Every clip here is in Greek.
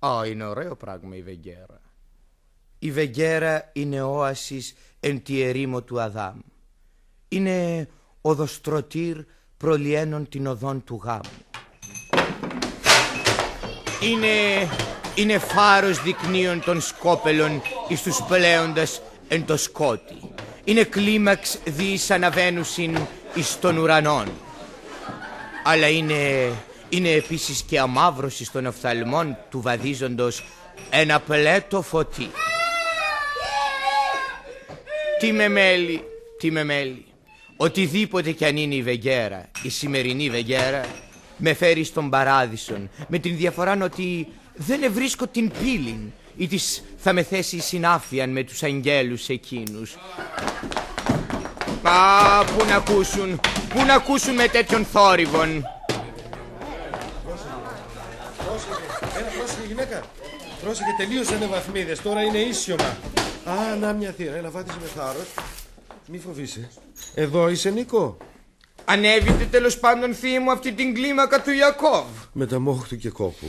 Είναι ωραίο πράγμα η Βεγγέρα. Η Βεγγέρα είναι όασης εν τη ερήμο του Αδάμ. Είναι οδοστρωτήρ προλιένων την οδόν του γάμου. Είναι φάρος δεικνύων των σκόπελων εις τους πλέοντας εν το σκότι. Είναι κλίμαξ διείς αναβαίνουσιν εις των ουρανών. Αλλά είναι επίσης και αμαύρωση των οφθαλμών του βαδίζοντος ένα πλέτο φωτί. Τι με μέλει. Οτιδήποτε κι αν είναι η Βεγγέρα, η σημερινή Βεγγέρα, με φέρει στον παράδεισον, με την διαφορά ότι δεν ευρίσκω την πύλην ή της θα με θέσει συνάφιαν με τους αγγέλους εκείνους. Πού να ακούσουν με τέτοιον θόρυβον. Πρόσεχε γυναίκα, πρόσεχε, τελείωσανε βαθμίδες, τώρα είναι ίσιωμα. Να μια θύρα, έλα βάτησε με θάρρος. Μη φοβείσαι. Εδώ είσαι, Νίκο? Ανέβητε τέλος πάντων, θεία μου, αυτή την κλίμακα του Ιακώβ. Με τα μόχτου και κόπου.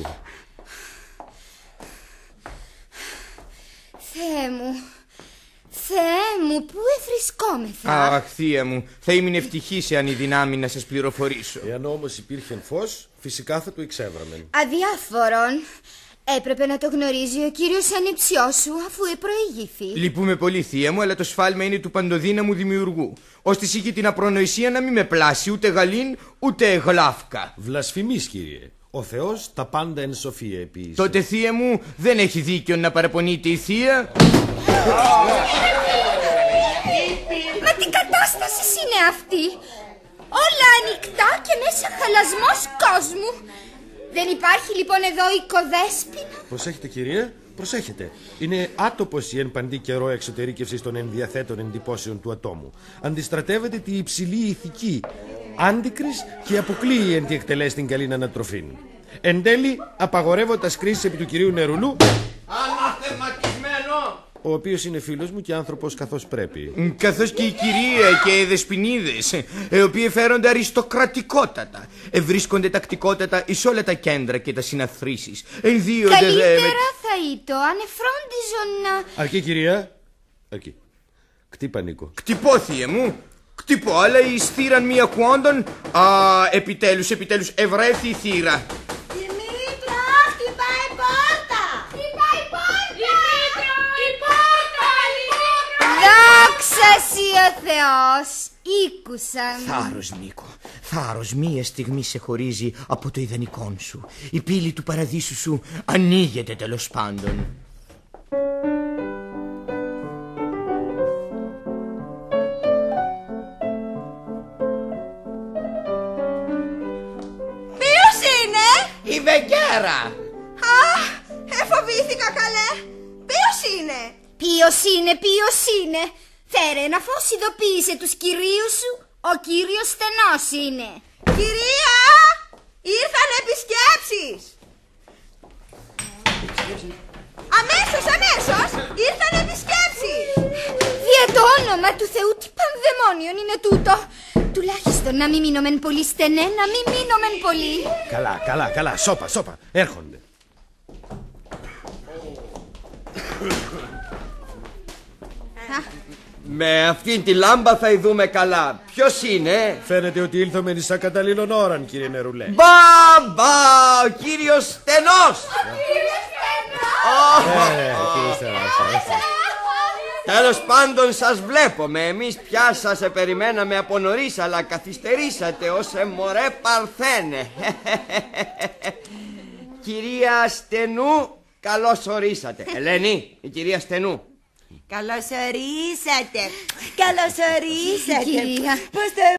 Θεέ μου, πού ευρισκόμεθα? Αχ, θεία μου, θα ήμουν ευτυχής εάν η δυνάμει να σας πληροφορήσω. Εάν όμως υπήρχε φως, φυσικά θα το εξέβραμεν. Αδιάφορον. Έπρεπε να το γνωρίζει ο κύριος ανιψιός σου αφού προηγήθη. Λυπούμε πολύ, θεία μου, αλλά το σφάλμα είναι του παντοδύναμου δημιουργού. Ώστις είχε την απρονοησία να μην με πλάσει ούτε γαλήν ούτε γλάφκα. Βλασφημείς, κύριε. Ο Θεός τα πάντα εν σοφία επίησε. Τότε, θεία μου, δεν έχει δίκιο να παραπονείται η θεία. Μα τι κατάσταση είναι αυτή? Όλα ανοιχτά και μέσα χαλασμός κόσμου. Δεν υπάρχει λοιπόν εδώ οικοδέσποινα? Προσέχετε, κυρία, προσέχετε. Είναι άτοπος η εν παντή καιρό εξωτερήκευση των ενδιαθέτων εντυπώσεων του ατόμου. Αντιστρατεύεται τη υψηλή ηθική, άντικρις και αποκλείει εν τη εκτελέσει την καλήν ανατροφήν. Εν τέλει, απαγορεύοντας κρίσεις επί του κυρίου Νερουλού, Αναθεματισμένο! ο οποίος είναι φίλος μου και άνθρωπος καθώς πρέπει. Καθώς και η κυρία και οι δεσποινίδες, οι οποίοι φέρονται αριστοκρατικότατα, ευρίσκονται τακτικότατα εις όλα τα κέντρα και τα συναθρήσεις. Καλύτερα θα ήταν αν εφρόντιζον να... Αρκεί, κυρία, αρκεί. Κτύπα, Νίκο. Κτυπώ, θεία μου, κτυπώ, αλλά η θύραν μη ακουόντων. Επιτέλους, ευρέθη η θύρα. Δημήτρο, χτυπάει πόρτα! Χτυπάει πόρτα! Η πόρτα! Δόξα σοι ο Θεός! Ήκουσαν. Θάρρος, Νίκο, θάρρος, μία στιγμή σε χωρίζει από το ιδανικό σου. Η πύλη του παραδείσου σου ανοίγεται τέλος πάντων. Ποιος είναι? Η Βεγγέρα! Φοβήθηκα καλέ. Ποιος είναι? Φέρε ένα φως, ειδοποίησε τους κυρίους σου. Ο κύριος στενός είναι. Κυρία, ήρθαν επισκέψεις. Αμέσως, ήρθαν επισκέψεις. Δια το όνομα του Θεού, τι πανδαιμόνιον είναι τούτο? Τουλάχιστον να μην μείνομεν πολύ στενέ, να μην μείνομεν πολύ. Καλά, σώπα, έρχονται. Με αυτήν τη λάμπα θα ειδούμε καλά. Ποιος είναι? Φαίνεται ότι ήλθαμε εις ακαταλλήλων ώραν, κύριε Νερουλέ. Μπα, ο κύριος Στενός. Τέλος πάντων σας βλέπουμε. Εμείς πια σας περιμέναμε από νωρίς, αλλά καθυστερήσατε ως μωρέ παρθένε. Κυρία Στενού, καλώς ορίσατε. Ελένη, η κυρία Στενού. Καλώς ορίσατε. Καλώς ορίσατε. Κυρία. Πώς το